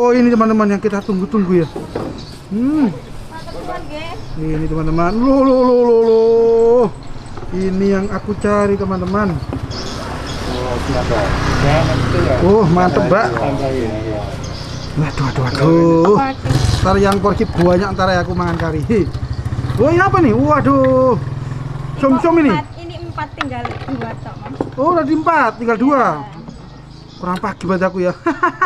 Oh, ini teman-teman yang kita tunggu-tunggu ya. Ini teman-teman. Loh. Ini yang aku cari teman-teman. Oh, mantep, Mbak. Waduh. Ntar yang porsi banyak ntar ya aku mangan kari. Oh, ini apa nih? Waduh. Som-som ini. Ini 4 tinggal 2 tok, Mas. Oh, udah di 4, tinggal 2. Kurang pagi buat aku ya.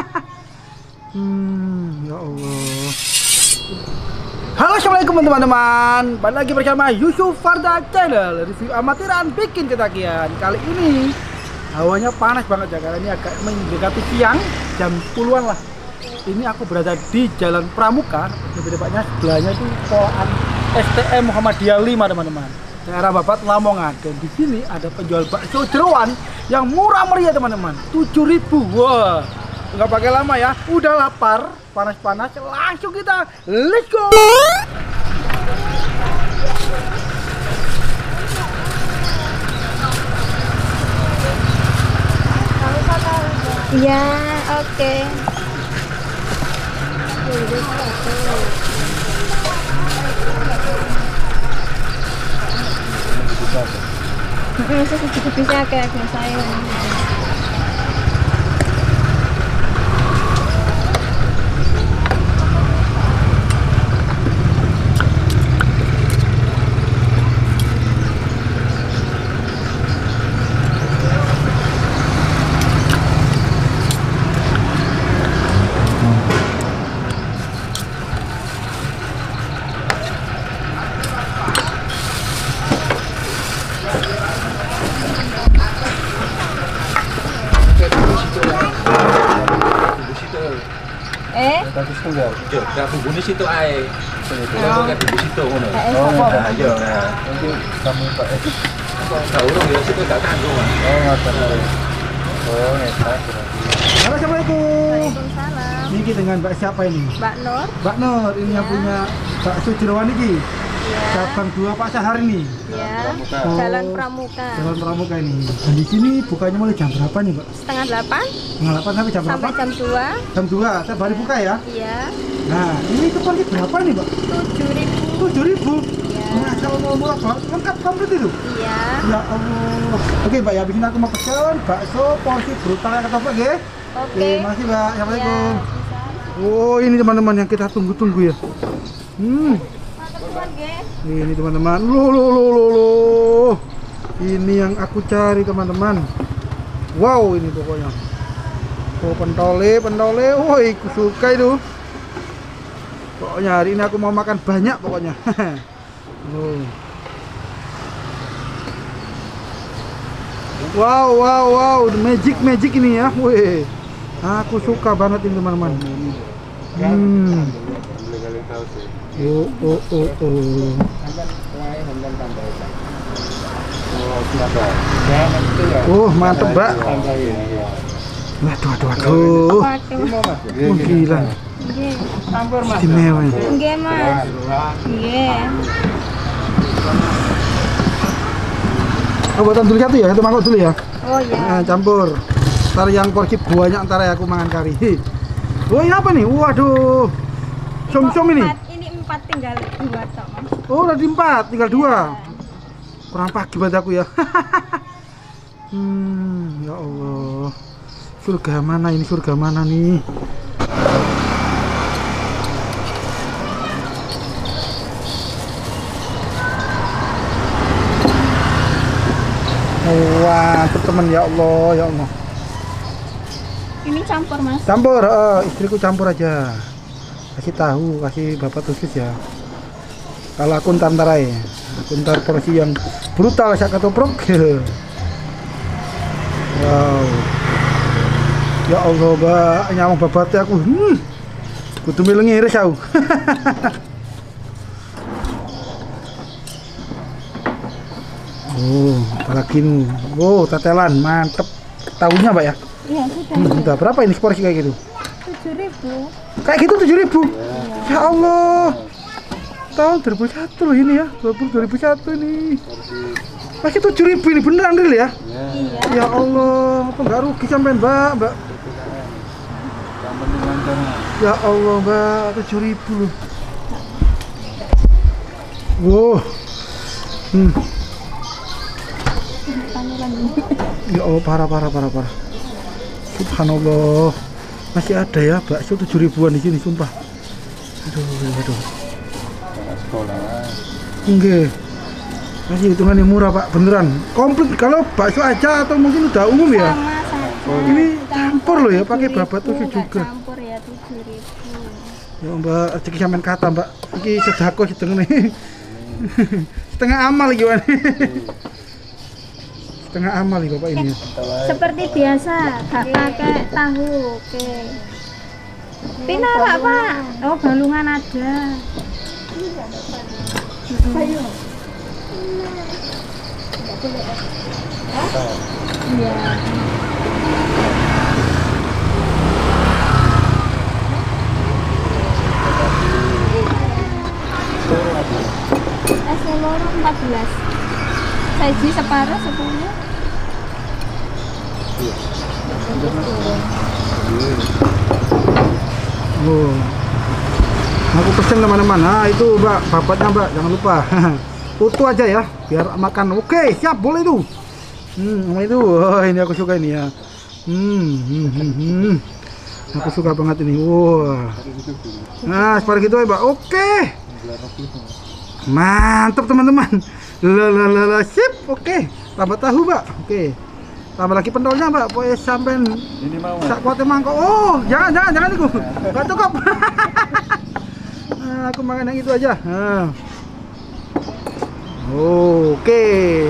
Ya Allah. Halo, assalamualaikum teman-teman. Balik lagi bersama Yusuf Farda Channel. Review amatiran bikin ketagihan. Kali ini hawanya panas banget ya, karena ini agak mendekati siang, jam 10-an lah. Ini aku berada di Jalan Pramuka. Lebih tepatnya sebelahnya itu sekolahan STM Muhammadiyah 5 teman-teman, daerah Babat Lamongan. Dan di sini ada penjual bakso jeroan yang murah meriah teman-teman, 7.000. Wah, nggak pakai lama ya, udah lapar, panas-panas, langsung kita let's go. Ya, oke. Bisa kayak saya. Bagus tuh ya. Yo, gak bumbunya situ ae. Kalau gak bumbu situ ngono. Nah, iya, nah. Nanti kamu Pak. Enggak urung ya situ gak kanggo, Mas. Oh, ngoten. Oh, ngetak berarti. Halo, assalamualaikum. Waalaikumsalam. Ini dengan Mbak siapa ini? Mbak Nur. Mbak Nur, ini yang punya bakso jeroan ini. Ya. Cabang 2 Pak Sahar ini. Ya. Oh, Jalan Pramuka. Jalan Pramuka ini. Dan di sini bukanya mulai jam berapa nih, Mbak? Setengah 8 Setengah 8 sampai jam berapa? sampai jam 2. Jam 2, tiap hari buka ya? Iya. Nah, ini kepanti berapa nih, Mbak? 7.000. 7.000. Iya. Masya Allah, murah banget. Lengkap komplit itu. Iya. Ya Allah. Oke, Mbak, ya habis ini aku mau pesen bakso porsi brutal yang ketoprak ya. Oke. Makasih, Mbak. Assalamualaikum. Ya, Oh, ini teman-teman yang kita tunggu-tunggu ya. Ini teman-teman. Loh. Ini yang aku cari teman-teman. Wow, ini pokoknya. Oh, pentole. Woi, aku suka itu. Pokoknya hari ini aku mau makan banyak pokoknya. Oh. Wow, magic ini ya. Wih, aku suka banget ini teman-teman. Oh. Oh, mantep, Mbak. Waduh. Oh, gila. Nggih. Istimewa. Nggih, Mas. Nggih. Oh, buatan dulu satu ya, itu mangkok dulu ya. Oh ya. Nah, campur. Ntar yang porsi banyak ntar ya aku mangan kari. Oh, ini apa nih? Waduh. Som-som ini. Ini 4 tinggal 2 tok, Mas. Oh, udah di 4, tinggal 2. Kurang pagi buat aku ya. Ya Allah. Surga mana ini? Surga mana nih? Wah, teman ya Allah. Ini campur, Mas. Campur, istriku campur aja. Kasih tahu, kasih bapak khusus ya. Kalau aku ntar aja. Aku ntar porsi yang brutal saya ketoprak. Wow. Ya Allah, Mbak, nyamuk babatnya aku. Kudu milih ngiris aku. Oh, apalagi nih. Oh, tetelan, mantep. Tahunya, Mbak ya? Iya, sudah. Udah berapa ini porsi kayak gitu? 7.000. Kayak gitu 7.000. Ya Allah. Tahun 2001 loh ini ya. 2001 ini. Masih 7.000 ini beneran real ya? Iya. Ya Allah, apa enggak rugi sampean, Mbak? Yang penting Ya Allah, Mbak, 7.000 loh. Wow. Ya Allah, parah. Subhanallah. Masih ada ya bakso 7.000-an di sini, sumpah. Aduh. Enggak. Masih hitungannya murah, Pak, beneran. Komplit kalau bakso aja atau mungkin udah umum ya. Sama saja. Ini campur loh ya, pakai babat tujuh juga. Campur ya 7.000. Ya Mbak, rezeki sampean kata Mbak. Iki sedekah setengah nih. Setengah amal gimana? Setengah amal nih Bapak ini. Seperti biasa, gak pakai tahu. Oke. Pinara Pak. Oh, balungan ada. Iya. Es loro 14. Saji separuh 10. Oh. Aku pesen teman-teman. Nah, itu Mbak, babatnya Mbak, jangan lupa. Utuh aja ya, biar makan. Oke, siap, boleh itu. Itu. Oh, ini aku suka ini ya. Aku suka banget ini. Wah. Nah, seperti itu ya, Mbak. Oke. Mantap teman-teman. Sip. Oke. Tambah tahu, Mbak. Oke. Tambah lagi pentolnya, Mbak. Pokoknya sampai Ini mau. sak kuatnya mangkok. Oh, jangan itu. Enggak cukup. Nah, aku makan yang itu aja. Nah. Oke.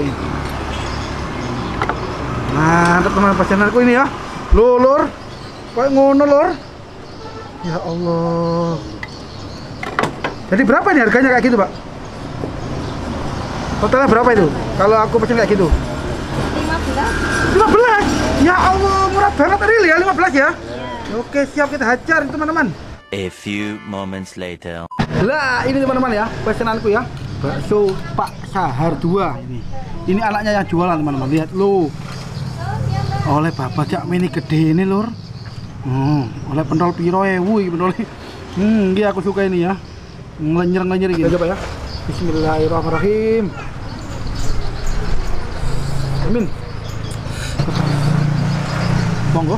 Mantap teman pesananku ini ya. Lur. Kayak ngono, Lur. Ya Allah. Jadi berapa nih harganya kayak gitu, Pak? Totalnya berapa itu? Kalau aku pesen kayak gitu? 15. 15? Ya Allah, murah banget real ya, 15 ya? Oke, siap, kita hajar teman-teman. A few moments later. Lah, ini teman-teman ya, pesananku ya. Bakso Pak Sahar 2 ini. Ini anaknya yang jualan, teman-teman. Lihat lo. Oleh bapak cak mini gede ini, Lur. Oleh pentol piro ewu iki pentol. Iya aku suka ini ya. Ngelenyer gitu. Coba ya. Bismillahirrahmanirrahim. Amin. Monggo.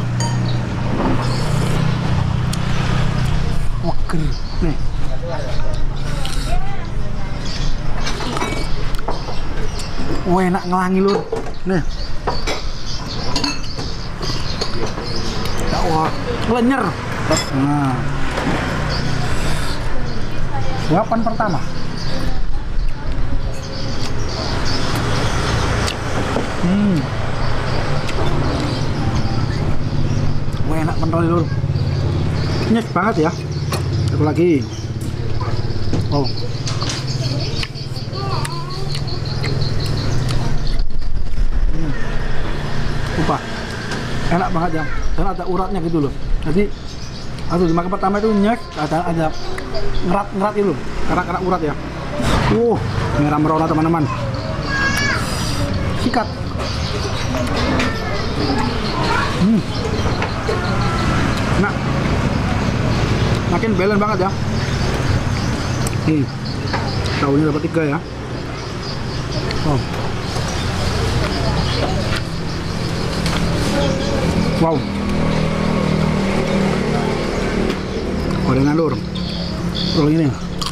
Oke, nih. Enak ngelangi Lur. Nih. Wah, ngelenyer. Nah. Suapan pertama. Wah, enak pentol Lur. Nyes banget ya. Satu lagi. Oh. Upah. Enak banget ya. Dan ada uratnya gitu loh. Jadi dimakan pertama itu nyes, ada ngerat itu loh. Karena urat ya. Merah merona teman-teman. Sikat. Nah, makin balance banget ya. Tahunya dapat 3 ya. Oh. Wow. Gorengan Lur. Roll ini.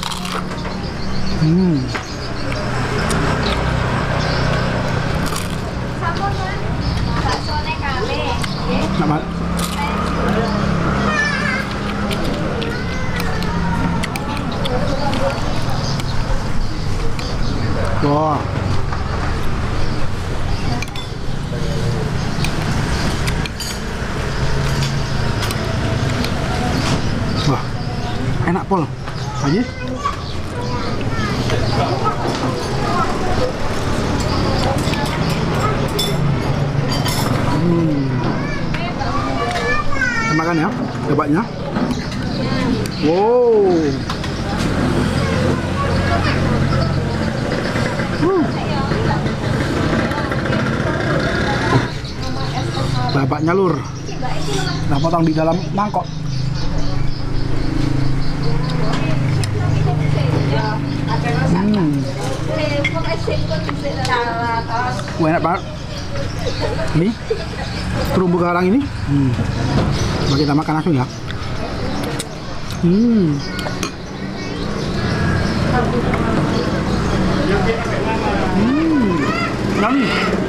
Nama. Wah. Wah, enak pol. Aja. Makan ya, cobaannya. Wow. Babaknya Lur. Nah, potong di dalam mangkok. Wah, enak banget. Ini terumbu karang ini. Mari kita makan langsung ya. Yummy.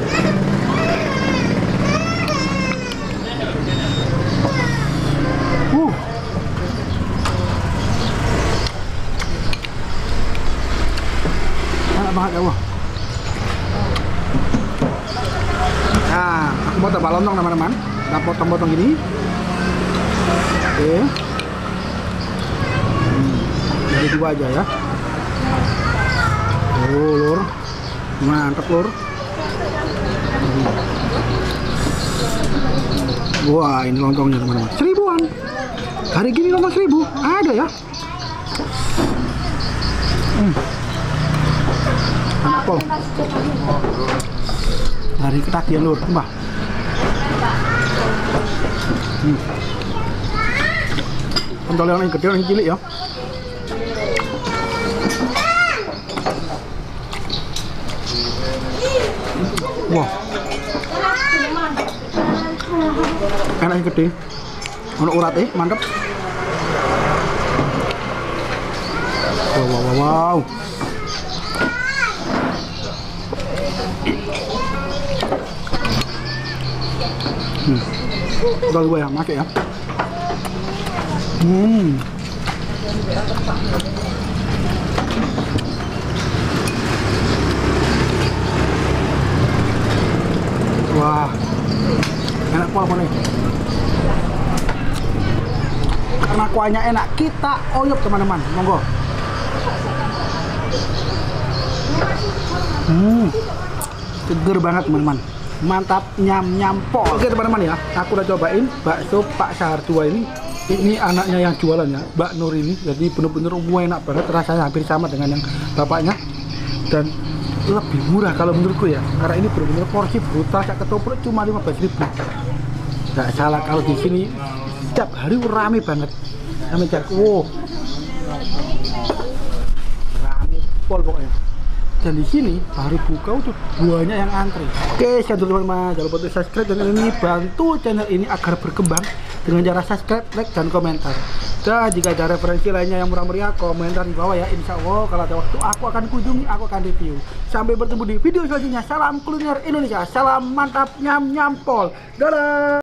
Enak banget ya, wah. Nah, aku mau tambah lontong teman-teman. Kita potong-potong gini. Oke. Jadi 2 aja ya. Oh, lur. Mantap, lur. Wah, ini lontongnya teman-teman. 1000-an. Hari gini lontong 1000. Ada ya. Apel. Dari ketagihan lur, mbah. Pentol yang gede, yang cilik ya. Wah. Enak yang gede. Ono urat mantap. Wow. Udah gue ya, pakai ya. Wah, enak apa nih? Karena kuahnya enak, kita oyop teman-teman, monggo. Seger banget teman-teman. Mantap, nyam-nyampol. Oke teman-teman ya, aku udah cobain bakso Pak Sahar 2 ini. Ini anaknya yang jualan ya, Mbak Nur ini. Jadi bener-bener enak banget, rasanya hampir sama dengan yang bapaknya. Dan lebih murah kalau menurutku ya, karena ini bener-bener porsi brutal, kayak ketoprak cuma 15.000. Nggak salah kalau di sini setiap hari rame banget. Rame cak, wow. Rame pol pokoknya. Dan di sini hari buka tuh banyak yang antri. Oke, sekian dulu teman-teman. Jangan lupa untuk subscribe channel ini, bantu channel ini agar berkembang dengan cara subscribe, like, dan komentar. Dan jika ada referensi lainnya yang murah meriah, komentar di bawah ya. Insya Allah kalau ada waktu aku akan kunjungi, aku akan review. Sampai bertemu di video selanjutnya. Salam kuliner Indonesia, salam mantap nyam-nyampol. Dadah.